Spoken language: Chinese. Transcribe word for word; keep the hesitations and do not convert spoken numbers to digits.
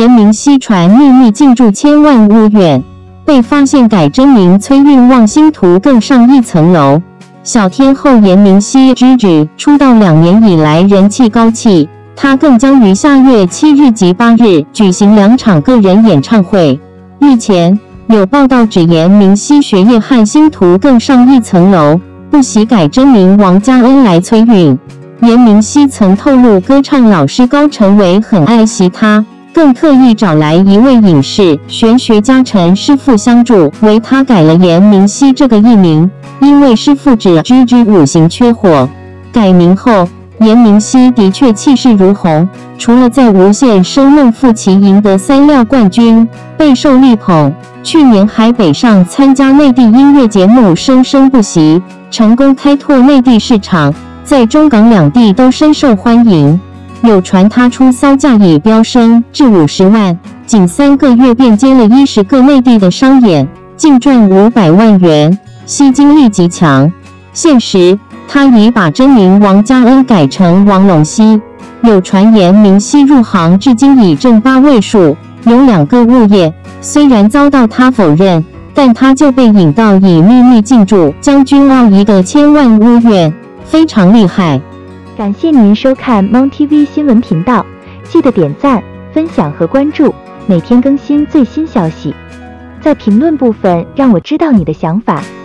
严明熙传秘密进驻千万屋苑，被发现改真名崔运望星途更上一层楼。小天后严明熙之子出道两年以来人气高企，她更将于下月七日及八日举行两场个人演唱会。日前有报道指严明熙学业和星途更上一层楼，不惜改真名王嘉恩来催运。严明熙曾透露，歌唱老师高成伟很爱惜他，更特意找来一位影视玄学家陈师傅相助，为他改了严明熙这个艺名，因为师傅指芝芝五行缺火。改名后，严明熙的确气势如虹，除了在无线声梦复棋赢得三料冠军，备受力捧，去年还北上参加内地音乐节目《生生不息》，成功开拓内地市场，在中港两地都深受欢迎。有传他出骚价已飙升至五十万，仅三个月便接了一十个内地的商演，净赚五百万元，吸金力极强。现时他已把真名王嘉恩改成王龙熙。有传言明熙入行至今已挣八位数，有两个物业，虽然遭到他否认，但他就被引到以秘密进驻将军澳一个千万屋苑，非常厉害。 感谢您收看 Mon T V 新闻频道，记得点赞、分享和关注，每天更新最新消息。在评论部分让我知道你的想法。